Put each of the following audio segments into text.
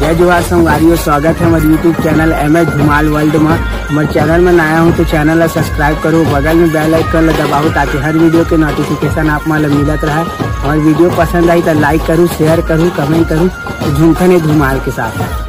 जय जोहार संगवारियों, स्वागत है हमारे YouTube channel MS Dhumal world में। हमारे चैनल में नया हूँ तो चैनल ला सब्सक्राइब करो, बगल में बेल आइकन दबाओ ताकि हर वीडियो के नोटिफिकेशन आप मान मिलत रहे। और वीडियो पसंद आई तो लाइक करूँ, शेयर करूँ, कमेंट करूँ। तो झुमखन धुमाल के साथ।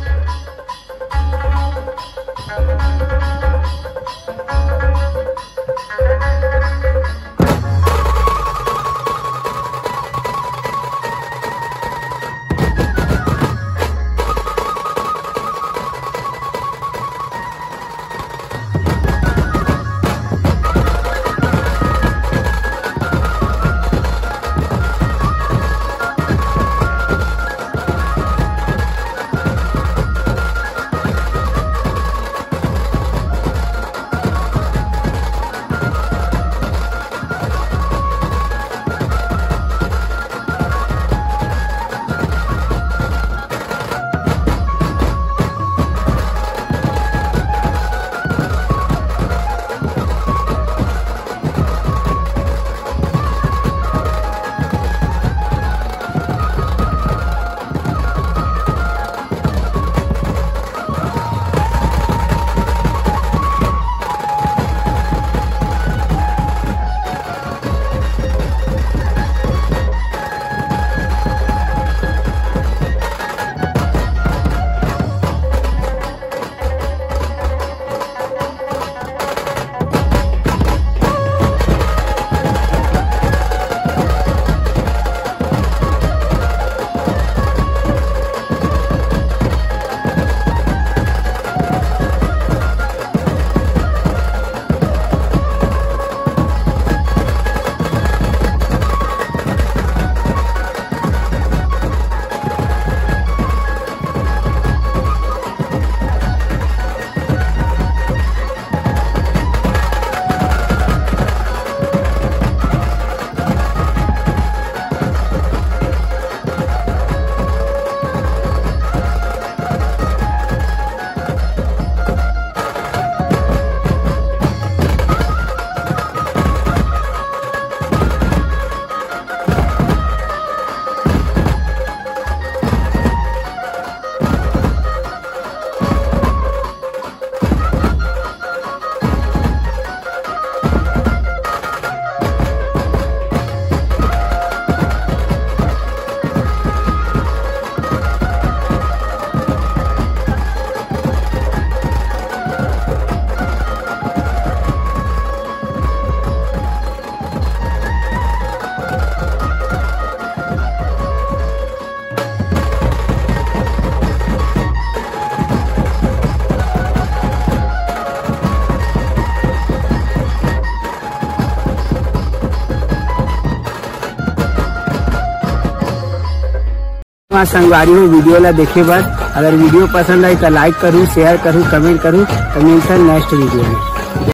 संगवारियों वीडियो ला देखे बस। अगर वीडियो पसंद आई तो लाइक करूँ, शेयर करूँ, कमेंट करूँ। तो मिलते हैं नेक्स्ट वीडियो में।